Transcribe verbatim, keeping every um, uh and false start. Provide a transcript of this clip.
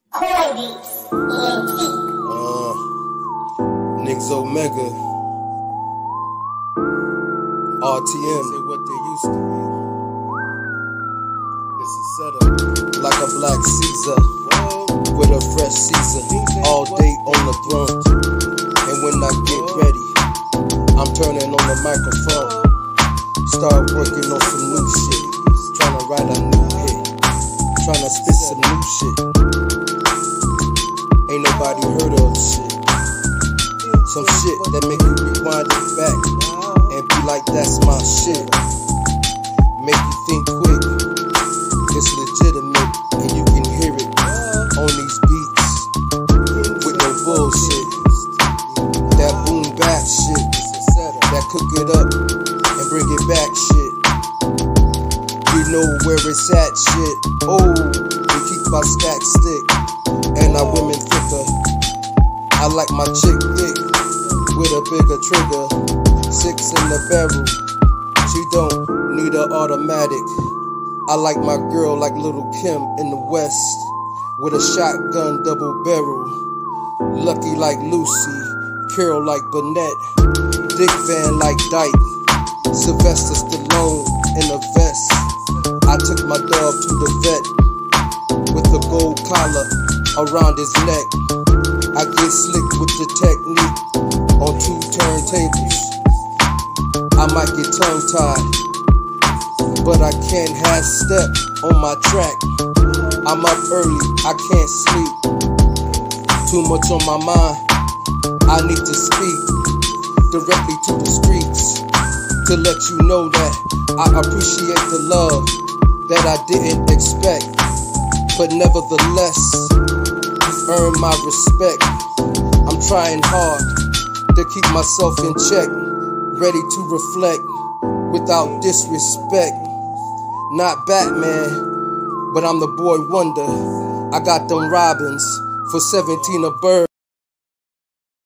Coinbeatz, E N T. Uh, Nigz Omega, R T M, say what they used to be. It's a setup, like a black Caesar, with a fresh Caesar, all day on the throne. And when I get ready, I'm turning on the microphone, start working on some new shit, trying to write a new hit, trying to spit some new shit. Ain't nobody heard of shit. Some shit that make you rewind it back and be like, that's my shit. Make you think quick. It's legitimate and you can hear it on these beats with no bullshit. That boom bap shit, that cook it up and bring it back shit. You know where it's at shit. Oh, we keep our stack stick. And our women thicker. I like my chick thick with a bigger trigger. Six in the barrel. She don't need an automatic. I like my girl like Little Kim in the West with a shotgun double barrel. Lucky like Lucy, Carol like Burnett, Dick Van like Dyke, Sylvester Stallone in a vest. I took my dog to the vet with the gold collar around his neck. I get slick with the technique on two turntables. I might get tongue-tied, but I can't have step on my track. I'm up early, I can't sleep. Too much on my mind, I need to speak directly to the streets to let you know that I appreciate the love that I didn't expect. But nevertheless, you earn my respect. I'm trying hard to keep myself in check, ready to reflect without disrespect. Not Batman, but I'm the boy wonder. I got them robins for seventeen a bird.